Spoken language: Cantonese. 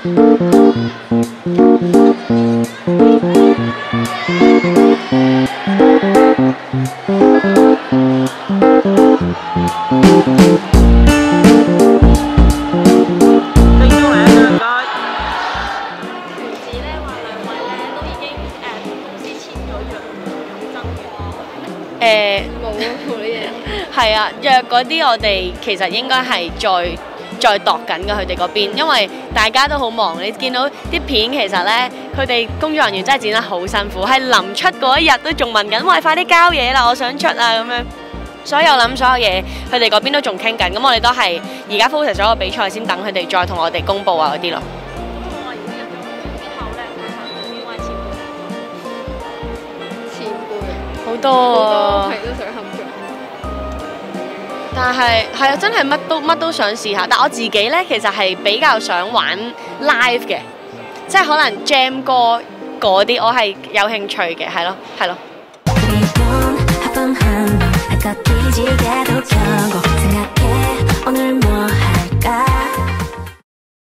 係啊，約嗰啲我哋其實應該係再度緊嘅佢哋嗰邊，因為大家都好忙。你見到啲片其實咧，佢哋工作人員真係剪得好辛苦，係臨出嗰一日都仲問緊，喂，快啲交嘢啦，我想出啊咁樣。所有嘢，佢哋嗰邊都仲傾緊，咁我哋都係而家 focus 咗個比賽先，等佢哋再同我哋公佈啊嗰啲咯。好多啊！ 係都想合作， 但係係啊，真係乜都想試下。但我自己咧，其實係比較想玩 live 嘅，即係可能 jam 歌嗰啲，我係有興趣嘅，係咯。